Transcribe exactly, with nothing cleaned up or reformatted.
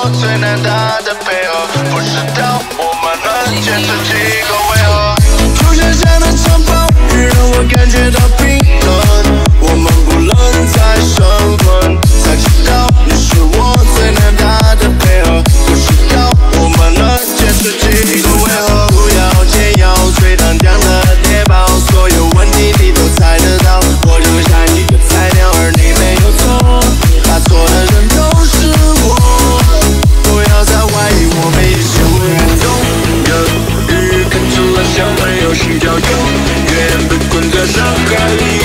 我最难打的配合，不知道我们能坚持几个回合。初雪下的长袍也让我感觉到平衡，我们不能再生分，才知道你是我最难打的配合，不知道我们能坚持几个回合。不要解药，最能量的猎豹，所有问题你都猜得到，我就像一个菜鸟，而你没有错，打错的人都是我，不要再怀疑我没一些微动的日，看出了香味有心跳，永远被困在脑海里。